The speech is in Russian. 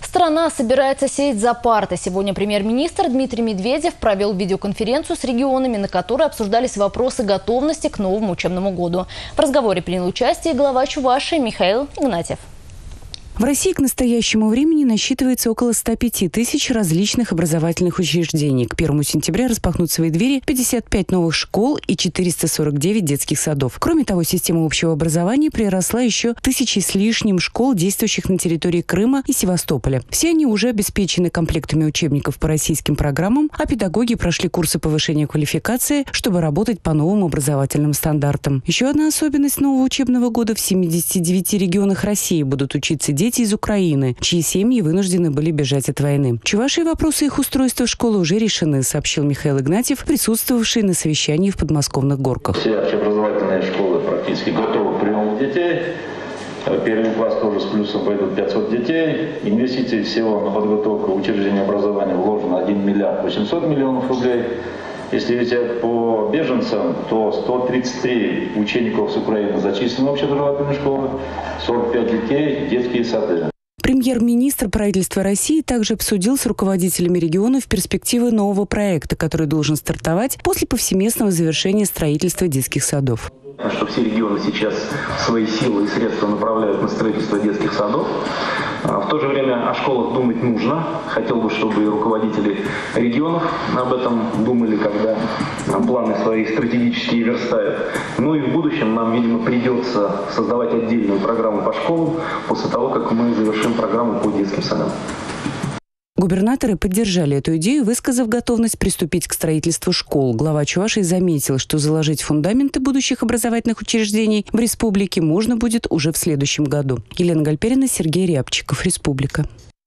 Страна собирается сесть за парты. Сегодня премьер-министр Дмитрий Медведев провел видеоконференцию с регионами, на которой обсуждались вопросы готовности к новому учебному году. В разговоре принял участие глава Чувашии Михаил Игнатьев. В России к настоящему времени насчитывается около 105 тысяч различных образовательных учреждений. К 1 сентября распахнут свои двери 55 новых школ и 449 детских садов. Кроме того, система общего образования приросла еще 1000 с лишним школ, действующих на территории Крыма и Севастополя. Все они уже обеспечены комплектами учебников по российским программам, а педагоги прошли курсы повышения квалификации, чтобы работать по новым образовательным стандартам. Еще одна особенность нового учебного года: в 79 регионах России будут учиться дети из Украины, чьи семьи вынуждены были бежать от войны. В Чувашии вопросы их устройства в школы уже решены, сообщил Михаил Игнатьев, присутствовавший на совещании в подмосковных Горках. Все общеобразовательные школы практически готовы к приему детей. Первый класс тоже с плюсом пойдут 500 детей. Инвестиции всего на подготовку учреждений образования вложено 1 миллиард 800 миллионов рублей. Если взять по беженцам, то 133 учеников с Украины зачислены в общеобразовательные школы, 45 детей – детские сады. Премьер-министр правительства России также обсудил с руководителями регионов перспективы нового проекта, который должен стартовать после повсеместного завершения строительства детских садов. Что все регионы сейчас свои силы и средства направляют на строительство детских садов. В то же время о школах думать нужно. Хотел бы, чтобы и руководители регионов об этом думали, когда планы свои стратегические верстают. Ну и в будущем нам, видимо, придется создавать отдельную программу по школам после того, как мы завершим программу по детским садам. Губернаторы поддержали эту идею, высказав готовность приступить к строительству школ. Глава Чувашии заметил, что заложить фундаменты будущих образовательных учреждений в республике можно будет уже в следующем году. Елена Гальперина, Сергей Рябчиков, Республика.